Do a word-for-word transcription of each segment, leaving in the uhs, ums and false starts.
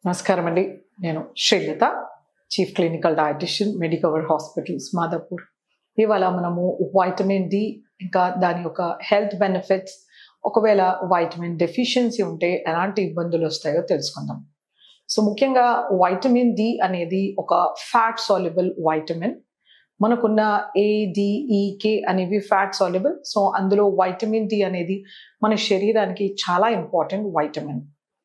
నమస్కారం అండి. నేను Srilatha, chief clinical dietitian, Medicover hospitals, Madhapur. ఇవాళ మనము వైటమిన్ డి ఇంకా దాని యొక్క హెల్త్ బెనిఫిట్స్, ఒకవేళ వైటమిన్ డెఫిషియన్సీ ఉంటే ఎలాంటి ఇబ్బందులు వస్తాయో తెలుసుకుందాం. సో ముఖ్యంగా వైటమిన్ డి అనేది ఒక ఫ్యాట్ సాల్యుబుల్ వైటమిన్. మనకున్న ఏ, డి, ఈ, కే అనేవి ఫ్యాట్ సాల్యుబుల్. సో అందులో వైటమిన్ డి అనేది మన శరీరానికి చాలా ఇంపార్టెంట్ వైటమిన్.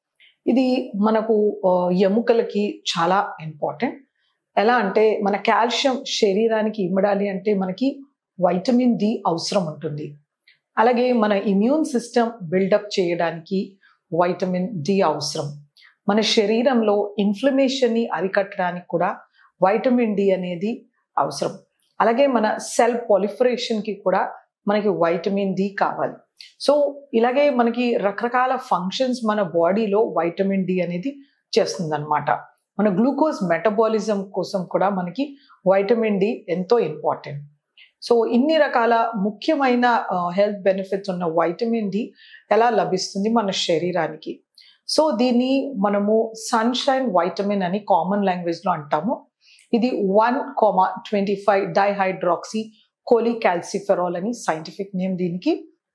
ఇది మనకు ఎముకలకి చాలా ఇంపార్టెంట్. ఎలా అంటే మన కాల్షియం శరీరానికి ఇమ్మడాలి అంటే మనకి వైటమిన్ డి అవసరం ఉంటుంది. అలాగే మన ఇమ్యూన్ సిస్టమ్ బిల్డప్ చేయడానికి వైటమిన్ డి అవసరం. మన శరీరంలో ఇన్ఫ్లమేషన్ని అరికట్టడానికి కూడా వైటమిన్ డి అనేది అవసరం. అలాగే మన సెల్ పాలిఫరేషన్కి కూడా మనకి వైటమిన్ డి కావాలి. సో ఇలాగే మనకి రకరకాల ఫంక్షన్స్ మన బాడీలో వైటమిన్ డి అనేది చేస్తుంది అనమాట. మన గ్లూకోజ్ మెటబాలిజం కోసం కూడా మనకి వైటమిన్ డి ఎంతో ఇంపార్టెంట్. సో ఇన్ని రకాల ముఖ్యమైన హెల్త్ బెనిఫిట్స్ ఉన్న వైటమిన్ డి ఎలా లభిస్తుంది మన శరీరానికి? సో దీన్ని మనము సన్షైన్ వైటమిన్ అని కామన్ లాంగ్వేజ్లో అంటాము. ఇది one comma twenty five dihydroxy cholecalciferol అని సైంటిఫిక్ నేమ్ దీనికి.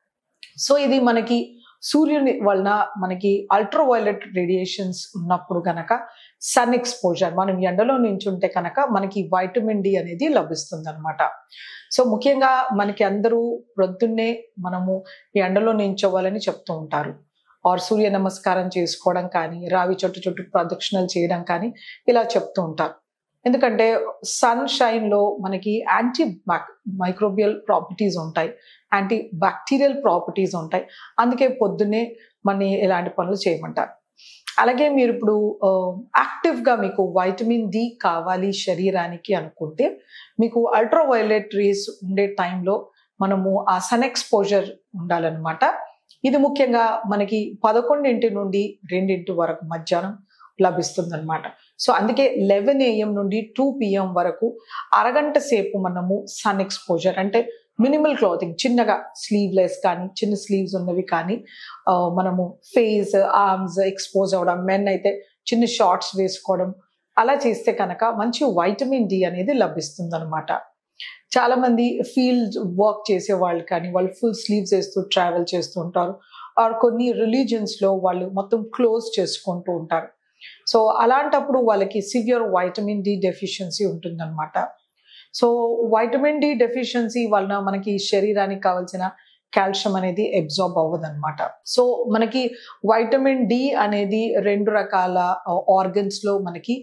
సో ఇది మనకి సూర్యుని వలన మనకి అల్ట్రావైలెట్ రేడియేషన్స్ ఉన్నప్పుడు కనుక సన్ ఎక్స్పోజర్, మనం ఎండలో నించుంటే కనుక మనకి వైటమిన్ డి అనేది లభిస్తుంది అనమాట. సో ముఖ్యంగా మనకి అందరూ ప్రొద్దున్నే మనము ఎండలో నించోవాలని చెప్తూ ఉంటారు. ఆర్ సూర్య నమస్కారం చేసుకోవడం కానీ, రావి చెట్టు చుట్టూ ప్రదక్షిణలు చేయడం కానీ ఇలా చెప్తూ ఉంటారు. ఎందుకంటే సన్ షైన్లో మనకి యాంటీ మైక్రోబియల్ ప్రాపర్టీస్ ఉంటాయి, యాంటీ బ్యాక్టీరియల్ ప్రాపర్టీస్ ఉంటాయి. అందుకే పొద్దున్నే మన ఇలాంటి పనులు చేయమంటారు. అలాగే మీరు ఇప్పుడు యాక్టివ్గా మీకు వైటమిన్ డి కావాలి శరీరానికి అనుకుంటే మీకు అల్ట్రావైలెట్ రేస్ ఉండే టైంలో మనము ఆ సన్ ఎక్స్పోజర్ ఉండాలన్నమాట. ఇది ముఖ్యంగా మనకి పదకొండింటి నుండి రెండింటి వరకు మధ్యాహ్నం లభిస్తుంది అనమాట. సో అందుకే లెవెన్ ఏఎం నుండి టూ పిఎం వరకు అరగంట సేపు మనము సన్ ఎక్స్పోజర్ అంటే మినిమల్ క్లాతింగ్, చిన్నగా స్లీవ్లెస్ కానీ చిన్న స్లీవ్స్ ఉన్నవి కానీ మనము ఫేస్ ఆర్మ్స్ ఎక్స్పోజ్ అవ్వడం, మెన్ అయితే చిన్న షార్ట్స్ వేసుకోవడం అలా చేస్తే కనుక మంచి వైటమిన్ డి అనేది లభిస్తుంది అనమాట. చాలా మంది ఫీల్డ్ వర్క్ చేసే వాళ్ళు కానీ వాళ్ళు ఫుల్ స్లీవ్స్ వేస్తూ ట్రావెల్ చేస్తూ ఉంటారు. ఆర్ కొన్ని రిలీజియన్స్లో వాళ్ళు మొత్తం క్లోజ్ చేసుకుంటూ ఉంటారు. సో అలాంటప్పుడు వాళ్ళకి సివియర్ వైటమిన్ డి డెఫిషియన్సీ ఉంటుందన్నమాట. సో వైటమిన్ డి డెఫిషియన్సీ వలన మనకి శరీరానికి కావాల్సిన కాల్షియం అనేది అబ్జార్బ్ అవ్వదన్నమాట. సో మనకి వైటమిన్ డి అనేది రెండు రకాల ఆర్గన్స్లో మనకి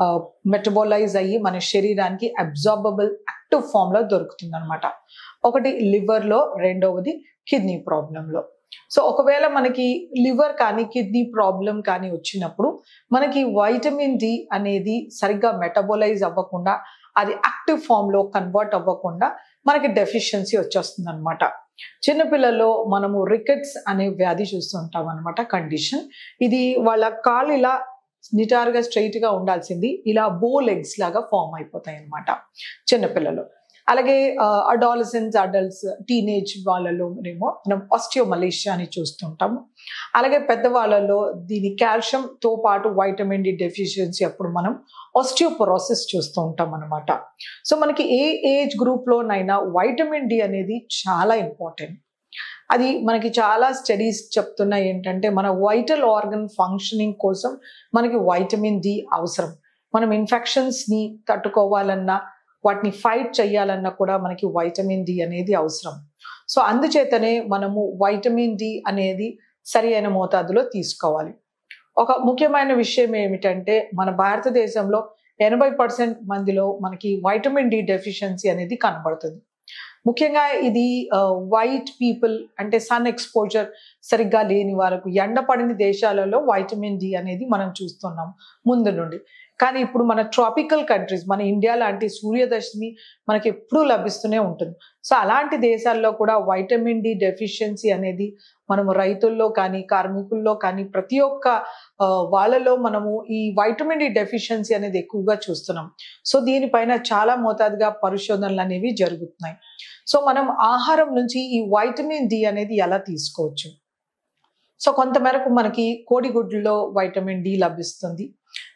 మెటబాలైజ్ అయ్యి మన శరీరానికి అబ్జార్బబుల్ యాక్టివ్ ఫామ్లో దొరుకుతుంది అనమాట. ఒకటి లివర్లో, రెండవది కిడ్నీ ప్రాబ్లంలో. సో ఒకవేళ మనకి లివర్ కానీ కిడ్నీ ప్రాబ్లం కానీ వచ్చినప్పుడు మనకి వైటమిన్ డి అనేది సరిగ్గా మెటబోలైజ్ అవ్వకుండా, అది యాక్టివ్ ఫామ్లో కన్వర్ట్ అవ్వకుండా మనకి డెఫిషియన్సీ వచ్చేస్తుంది అనమాట. చిన్నపిల్లల్లో మనము రికెట్స్ అనే వ్యాధి చూస్తుంటాం అనమాట, కండిషన్. ఇది వాళ్ళ కాళ్ళు ఇలా నిటారుగా స్ట్రైట్గా ఉండాల్సింది ఇలా బో లెగ్స్ లాగా ఫామ్ అయిపోతాయి అనమాట చిన్నపిల్లలు. అలాగే అడాలసెంట్స్, అడల్ట్స్, టీనేజ్ వాళ్ళలో ఏమో మనం ఆస్టియోమలేషియా అని చూస్తుంటాము. అలాగే పెద్దవాళ్ళలో దీని కాల్షియంతో పాటు వైటమిన్ డి డెఫిషియన్సీ అప్పుడు మనం ఆస్టియోపోరోసిస్ చూస్తూ ఉంటాం అనమాట. సో మనకి ఏ ఏజ్ గ్రూప్లోనైనా వైటమిన్ డి అనేది చాలా ఇంపార్టెంట్. అది మనకి చాలా స్టడీస్ చెప్తున్నాయి ఏంటంటే మన వైటల్ ఆర్గన్ ఫంక్షనింగ్ కోసం మనకి వైటమిన్ డి అవసరం. మనం ఇన్ఫెక్షన్స్ని తట్టుకోవాలన్నా, వాటిని ఫైట్ చేయాలన్నా కూడా మనకి వైటమిన్ డి అనేది అవసరం. సో అందుచేతనే మనము వైటమిన్ డి అనేది సరి అయిన మోతాదులో తీసుకోవాలి. ఒక ముఖ్యమైన విషయం ఏమిటంటే మన భారతదేశంలో ఎనభై పర్సెంట్ మందిలో మనకి వైటమిన్ డి డెఫిషియన్సీ అనేది కనబడుతుంది. ముఖ్యంగా ఇది వైట్ పీపుల్ అంటే సన్ ఎక్స్పోజర్ సరిగ్గా లేని వారికి, ఎండ పడిన దేశాలలో వైటమిన్ డి అనేది మనం చూస్తున్నాం ముందు నుండి. కానీ ఇప్పుడు మన ట్రాపికల్ కంట్రీస్, మన ఇండియా లాంటి సూర్యదర్శిని మనకి ఎప్పుడూ లభిస్తూనే ఉంటుంది. సో అలాంటి దేశాల్లో కూడా వైటమిన్ డి డెఫిషియన్సీ అనేది మనము రైతుల్లో కానీ కార్మికుల్లో కానీ ప్రతి ఒక్క వాళ్ళలో మనము ఈ వైటమిన్ డి డెఫిషియన్సీ అనేది ఎక్కువగా చూస్తున్నాం. సో దీనిపైన చాలా మోతాదుగా పరిశోధనలు అనేవి జరుగుతున్నాయి. సో మనం ఆహారం నుంచి ఈ వైటమిన్ డి అనేది ఎలా తీసుకోవచ్చు? సో కొంతమేరకు మనకి కోడిగుడ్లలో వైటమిన్ డి లభిస్తుంది.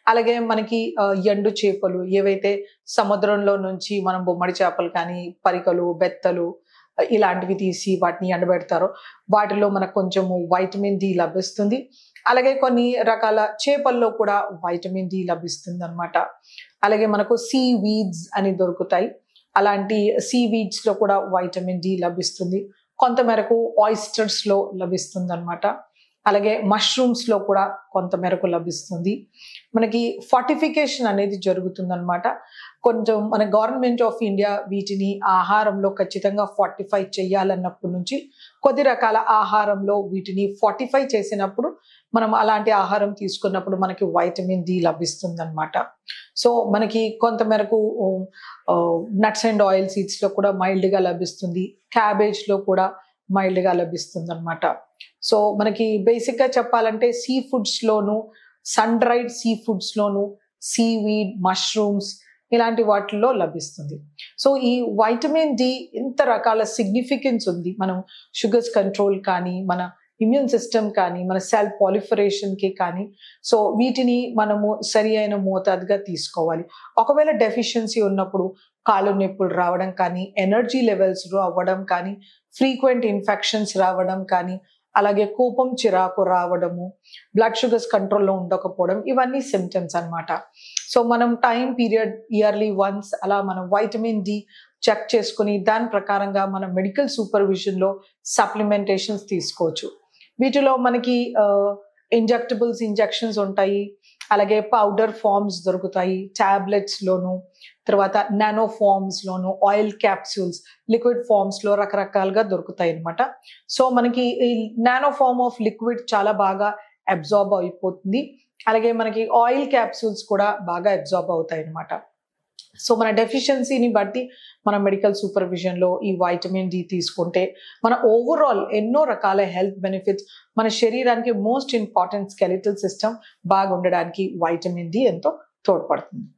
అలాగే మనకి ఆ, ఎండు చేపలు ఏవైతే సముద్రంలో నుంచి మనం బొమ్మడి చేపలు కానీ పరికలు బెత్తలు ఆ, ఇలాంటివి తీసి వాటిని ఎండబెడతారో వాటిలో మనకు కొంచెము వైటమిన్ డి లభిస్తుంది. అలాగే కొన్ని రకాల చేపల్లో కూడా వైటమిన్ డి లభిస్తుంది అనమాట. అలాగే మనకు సీ వీడ్స్ అని దొరుకుతాయి. అలాంటి సీ వీడ్స్ లో కూడా వైటమిన్ డి లభిస్తుంది. కొంత మేరకు ఆయిస్టర్స్ లో లభిస్తుంది అనమాట. అలాగే మష్రూమ్స్ లో కూడా కొంత మేరకు లభిస్తుంది. మనకి ఫార్టిఫికేషన్ అనేది జరుగుతుంది అనమాట. కొంచెం మన గవర్నమెంట్ ఆఫ్ ఇండియా వీటిని ఆహారంలో ఖచ్చితంగా ఫార్టిఫై చేయాలన్నప్పటి నుంచి కొద్ది రకాల ఆహారంలో వీటిని ఫార్టిఫై చేసినప్పుడు మనం అలాంటి ఆహారం తీసుకున్నప్పుడు మనకి వైటమిన్ డి లభిస్తుంది అనమాట. సో మనకి కొంత మేరకు నట్స్ అండ్ ఆయిల్ సీడ్స్ లో కూడా మైల్డ్ గా లభిస్తుంది. క్యాబేజ్ లో కూడా మైల్డ్ గా లభిస్తుంది అనమాట. సో మనకి బేసిక్ గా చెప్పాలంటే సీ ఫుడ్స్ లోను సన్ డ్రైడ్ సీ ఫుడ్స్ లోను సీవీడ్ మష్రూమ్స్ ఇలాంటి వాటిల్లో లభిస్తుంది. సో ఈ వైటమిన్ డి ఇంత రకాల సిగ్నిఫికెన్స్ ఉంది. మనం షుగర్స్ కంట్రోల్ కానీ మన ఇమ్యూన్ సిస్టమ్ కానీ మన సెల్ పాలిఫరేషన్ కి కానీ సో వీటిని మనము సరి అయిన మోతాదుగా తీసుకోవాలి. ఒకవేళ డెఫిషియన్సీ ఉన్నప్పుడు కాళ్ళు నొప్పులు రావడం కానీ ఎనర్జీ లెవెల్స్ అవ్వడం కానీ ఫ్రీక్వెంట్ ఇన్ఫెక్షన్స్ రావడం కానీ అలాగే కోపం చిరాకు రావడము బ్లడ్ షుగర్స్ కంట్రోల్లో ఉండకపోవడం ఇవన్నీ సిమ్టమ్స్ అన్నమాట. సో మనం టైం పీరియడ్ ఇయర్లీ వన్స్ అలా మనం వైటమిన్ డి చెక్ చేసుకుని దాని ప్రకారంగా మనం మెడికల్ సూపర్విజన్ లో సప్లిమెంటేషన్స్ తీసుకోవచ్చు. వీటిలో మనకి ఇంజెక్టబుల్స్ ఇంజెక్షన్స్ ఉంటాయి. అలాగే పౌడర్ ఫార్మ్స్ దొరుకుతాయి టాబ్లెట్స్ లోను, తర్వాత నానో ఫార్మ్స్ లోను, ఆయిల్ క్యాప్సూల్స్ లిక్విడ్ ఫార్మ్స్ లో రకరకాలుగా దొరుకుతాయి అనమాట. సో మనకి ఈ నానో ఫార్మ్ ఆఫ్ లిక్విడ్ చాలా బాగా అబ్జార్బ్ అయిపోతుంది. అలాగే మనకి ఆయిల్ క్యాప్సూల్స్ కూడా బాగా అబ్జార్బ్ అవుతాయి అనమాట. సో మన డెఫిషియన్సీని బట్టి మన మెడికల్ సూపర్విజన్ లో ఈ వైటమిన్ డి తీసుకుంటే మన ఓవరాల్ ఎన్నో రకాల హెల్త్ బెనిఫిట్స్ మన శరీరానికి మోస్ట్ ఇంపార్టెంట్ స్కెలిటల్ సిస్టమ్ బాగా ఉండడానికి వైటమిన్ డి ఎంతో తోడ్పడుతుంది.